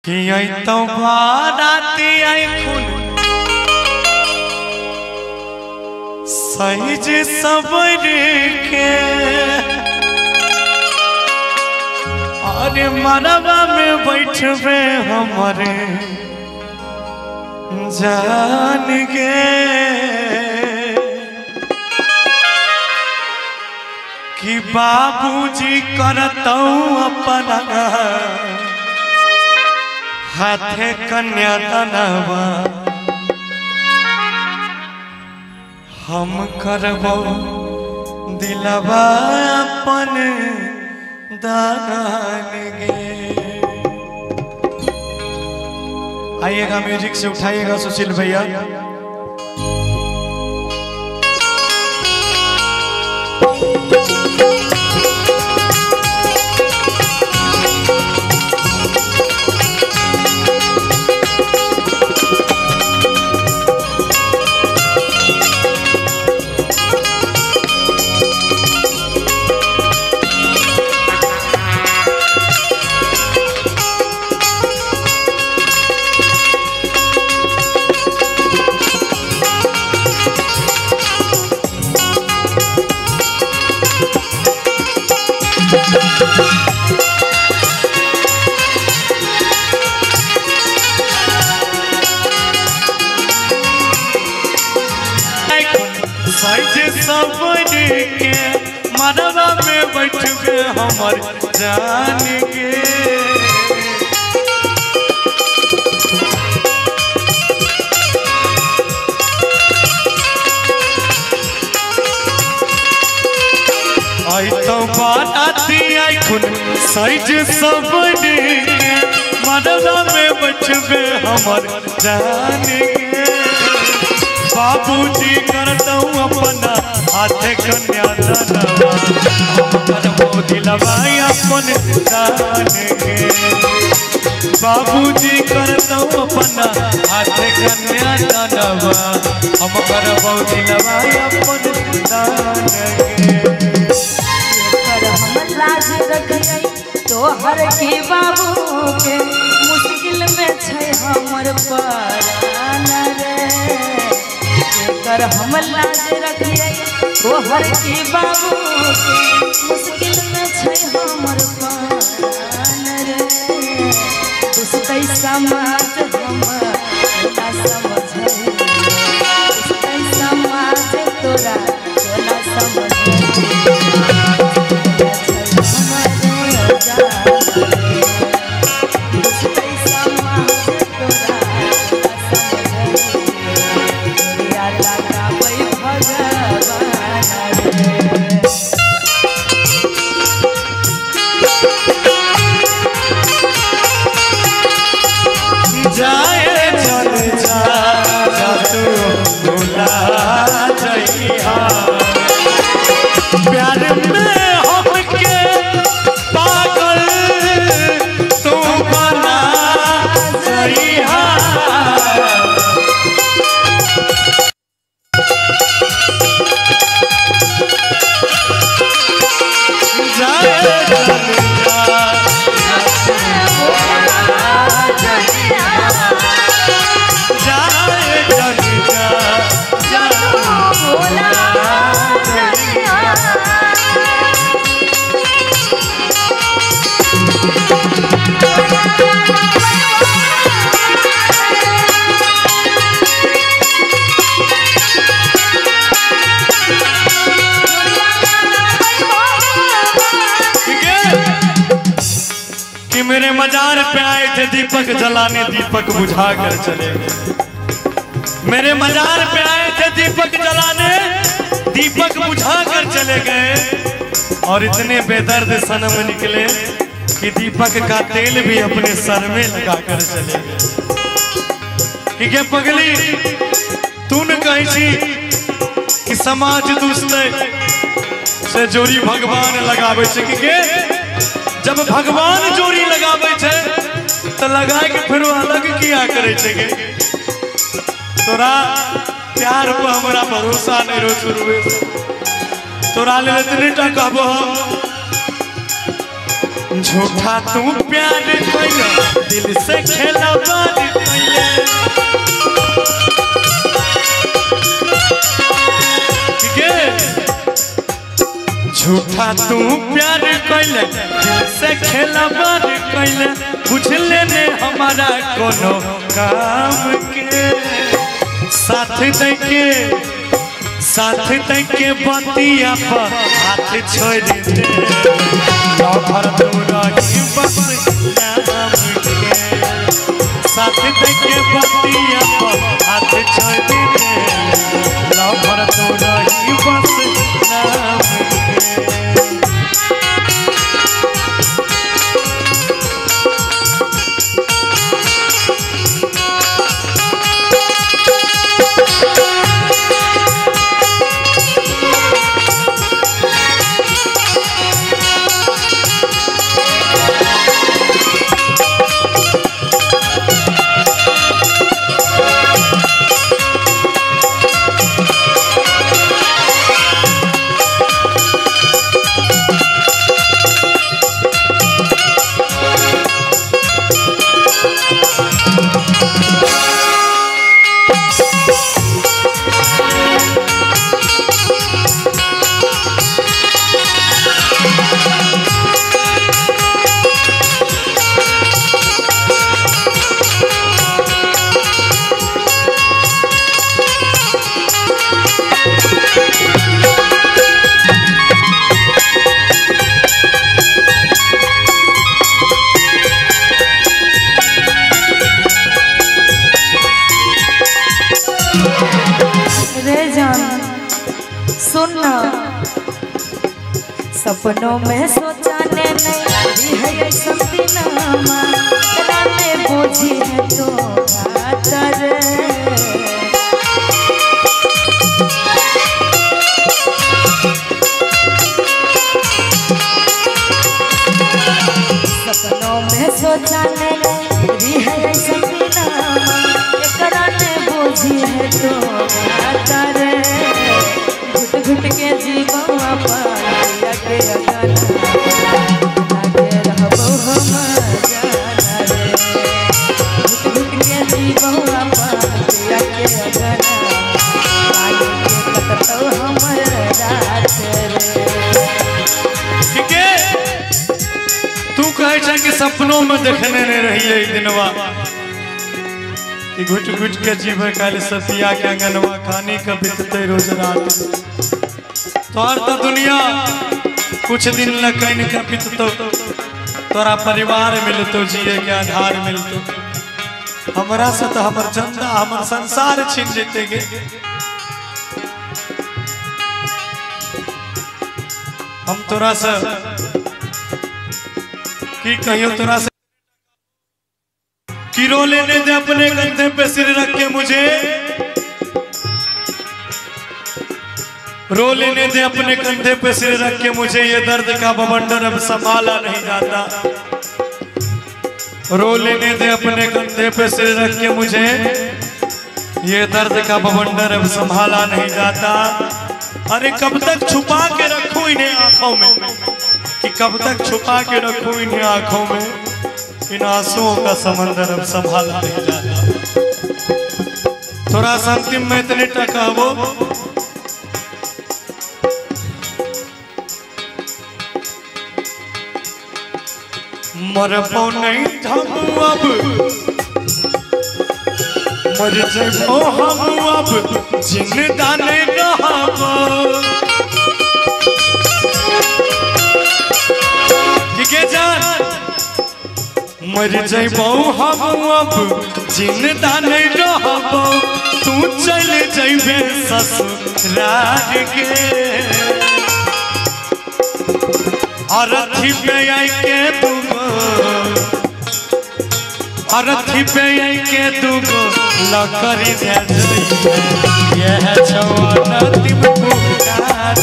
कि तो बाराती आई खून सही जे सबर के अरे मरवा में बैठबे हमारे जान गे कि बाबूजी करतौ अपना हाथे कन्यादानवा हम करबो दिलवा अपन दान गे। आइएगा म्यूजिक से उठाइएगा सुशील भैया। के मरवा में बैठबे हमर जान गे आई तो बाराती आई खून सज सबर के मरवा में बैठबे हमर जान गे बाबूजी करतौ अपना हाथे कन्यादानवा हम करबो दिलवा अपन दान गे बाबूजी करतौ अपना हाथे कन्यादानवा हम करबो दिलवा अपन दान गे। हम लाज रखियै तोहर के बाबू के मुश्किल में छै हमर परान रे कर हम लाज रखियै तोहर के बाबू के मुश्किल में छै हमर प्राण रे दुसतै समाज हम ना समझै दुसतै समाज तोरा ना समझै प्यार में हमके पागल तू बना जइहा मेरे मजार पे आए थे दीपक जलाने दीपक बुझा कर चले गए मेरे मजार पे आए थे दीपक जलाने दीपक बुझा कर चले गए और इतने बेदर्द सनम निकले कि दीपक का तेल भी अपने सर में लगा कर चले गए कि पगली तू न कही कि समाज दुष्ट से जोड़ी भगवान लगावे कि जब भगवान जोड़ी लगावे तो लगा के फिर अलग किया करे तोरा प्यार पर हमारा भरोसा नहीं रो शुरू तोरा ले इतने कहबो झूठा तू प्यार कैले दिल से खेलवार कैले झूठा तू प्यार कैले दिल से खेलवार कैले बुझले ने हमारा कोनो काम के साथ देके बतिया पर हाथ छोड़ दे लभर तू रही बस नाम के साथ देके बतिया पर हाथ छोड़ दे लभर तू रही बस नाम के सपनों में सोचाने नहीं है ऐसा दिनमा राने बोझी है तो आतर सपनों में सोचाने नहीं है ऐसा दिनमा राने बोझी है तो आतर घुट घुट के जीवा पर के रहबो हम जाना रे घुट घुट के जीवा पातिया के अगना आगे के कतौ हमर रात रे ठीक है तू कहे छ कि सपनों में देखने नहीं रही है दिनवा कि घुट घुट के जीवे काल सतिया के अंगनवा खाने का बीतते रोज रात तोहर तो दुनिया कुछ दिन लकन का बीततो तोरा परिवार मिलतो जिए के आधार मिलतो हमरा से तो हमर चंदा हमर संसार छीन जेते गे हम तोरा से की कहियो तोरा से किरो लेने दे अपने कंधे पे सिर रख के मुझे रो लेने दे अपने कंधे पे सिर रख के मुझे ये दर्द का बवंडर अब संभाला नहीं जाता रो लेने दे अपने कंधे पे सिर रख के मुझे ये दर्द का बवंडर अब संभाला नहीं जाता अरे कब तक छुपा के रखूं इन्हें आंखों में कि कब तक छुपा के रखूं इन्हें आंखों में इन आंसुओं का समंदर अब संभाला नहीं जाता थोड़ा सा अंतिम में इतने टका वो मरबो नहीं हम अब मर जबो हम अब जिंदा नहीं रहबो ठीक है जान मर जबो हम अब जिंदा नहीं रहबो तू चल जइबे ससुराल के अरथी पे आई के दूगो अरथी पे आई के दूगो लकड़ी दे यह जवाना तिम पुकार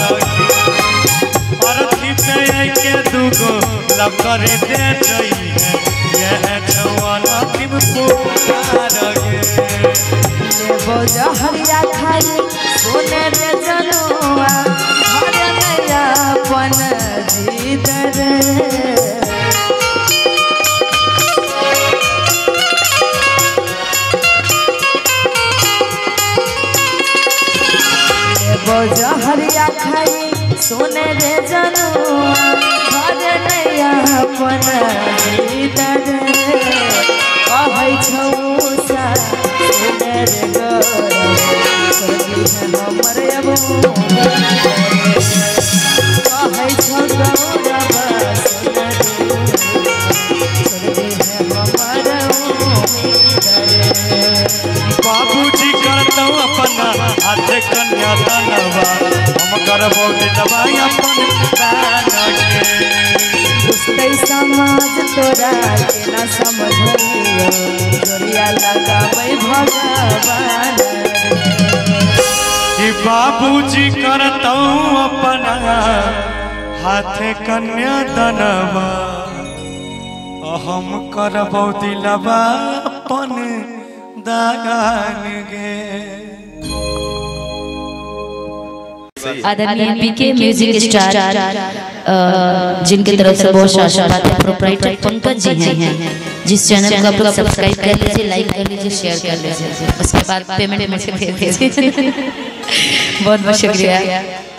अरथी पे आई के दूगो लकड़ी दे यह जवाना तिम पुकार लेबो जहरिया खाई सोने रे जनुआ घर नया अपन जीदर जहरिया खाई सोने रे जनुआ घर नैया अपन भीतर कहै छौसा सोने रे हमर अब कहै छौ गौरव बाबूजी करतौ अपना हाथ कन्या दानवा हम करबो दिलवा अपन दान के समाज तोरा के ना समझियो जोरिया लगाबै भगवान कि बाबूजी करतौ अपना हाथ कन्या दानवा हम करबो दिलवा अपन दान गे। आदरणीय पीके म्यूजिक स्टार जिनकी तरफ से बहुत आशीर्वाद है प्रोप्राइटर पंकज जी हैं जिस चैनल को आप लोग सब्सक्राइब कर लीजिए, लाइक कर लीजिए, शेयर कर लीजिए, उसके बाद पेमेंट में से भेज दीजिए। बहुत बहुत शुक्रिया।